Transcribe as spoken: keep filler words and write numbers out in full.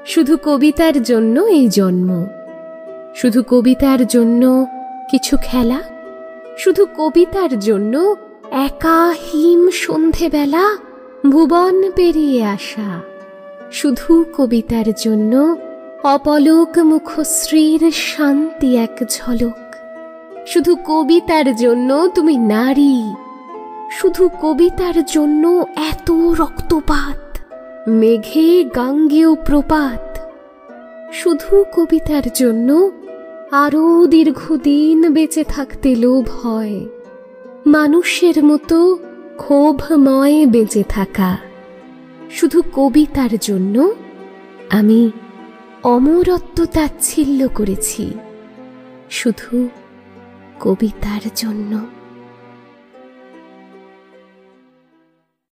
শুধু কবিতার জন্য এই জন্ম, শুধু কবিতার জন্য কিছু খেলা, শুধু কবিতার জন্য একা হিম সন্ধেবেলা ভুবন পেরিয়ে আসা, শুধু কবিতার জন্য অপলক মুখশ্রীর শান্তি এক ঝলক, শুধু কবিতার জন্য তুমি নারী, শুধু কবিতার জন্য এত রক্তপাত, মেঘে গাঙ্গেয় প্রপাত, শুধু কবিতার জন্য আরো দীর্ঘদিন বেঁচে থাকতে লোভ হয়, মানুষের মতো ক্ষোভময় বেঁচে থাকা। শুধু কবিতার জন্য আমি অমরত্ব তাচ্ছিল্য করেছি, শুধু কবিতার জন্য।